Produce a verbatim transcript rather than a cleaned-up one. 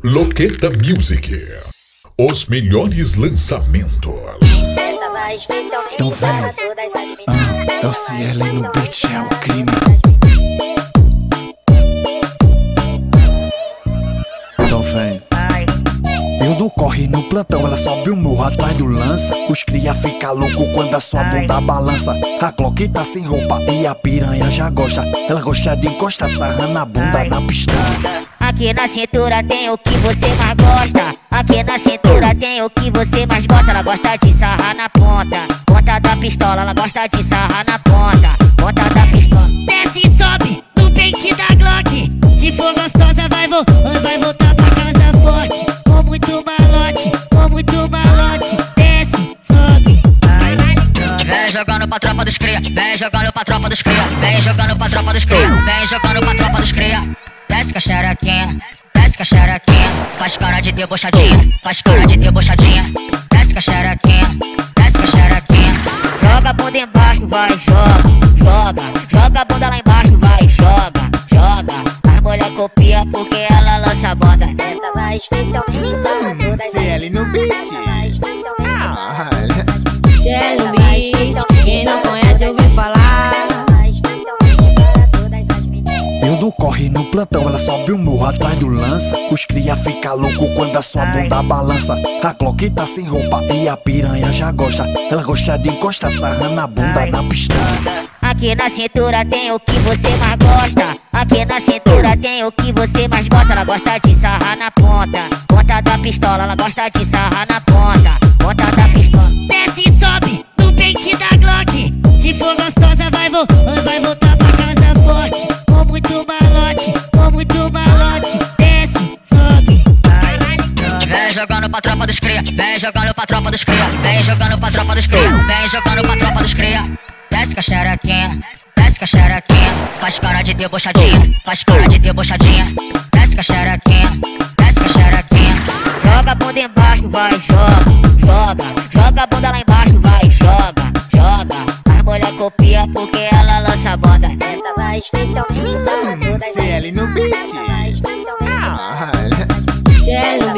Loqueta Music. Os melhores lançamentos. Então vem, ah, é o C L no beat, é o crime. Então vem. Eu não corre no plantão, ela sobe o morro atrás do lança. Os cria fica louco quando a sua bunda balança. A Glock tá sem roupa e a piranha já gosta. Ela gosta de encostar sarrando a bunda na pistola. Aqui na cintura tem o que você mais gosta. Aqui na cintura tem o que você mais gosta. Ela gosta de sarrar na ponta, ponta da pistola. Ela gosta de sarrar na ponta, ponta da pistola. Desce e sobe no peito da Glock. Se for gostosa vai, vo vai voltar pra casa forte. Com muito malote, com muito malote. Desce, sobe. Vem jogando pra tropa dos cria, vem jogando pra tropa dos cria, vem jogando pra tropa dos cria, vem jogando pra tropa dos cria. Desce com a xerequinha, desce com a xerequinha, faz cara de debochadinha, faz cara de debochadinha. Desce com a xerequinha, desce com a xerequinha. Joga a bunda embaixo, vai, joga, joga. Joga a bunda lá embaixo, vai, joga, joga. As mulher copia porque ela lança a banda. Essa vai especialmente para todas as... C L no beat. Ah, C L no beat, quem não conhece ouviu falar. eu não corre no plantão, ela sobe o morro atrás do lança. Os cria fica louco quando a sua bunda balança. A Glock tá sem roupa e a piranha já gosta. Ela gosta de encostar sarrando a bunda na pistola. Aqui na cintura tem o que você mais gosta. Aqui na cintura tem o que você mais gosta. Ela gosta de sarrar na ponta, ponta da pistola. Ela gosta de sarrar na ponta, ponta da pistola. Desce e sobe no peito da Glock. Se for gostosa vai, vo vai voltar pra casa forte. Com muito malote, com muito malote. Desce, sobe. Vem jogando pra tropa dos cria, vem jogando pra tropa dos cria, vem jogando pra tropa dos cria, vem jogando pra tropa dos cria. Desce com a xerequinha, desce com a xerequinha, faz cara de debochadinha, faz cara de debochadinha. Desce com a xerequinha, desce com a xerequinha. Joga a bunda embaixo, vai, joga, joga. Joga a bunda lá embaixo, vai, joga, joga. As mulher copia porque ela lança a banda. Essa vai especialmente para todas as... C L no beat. Ah, C L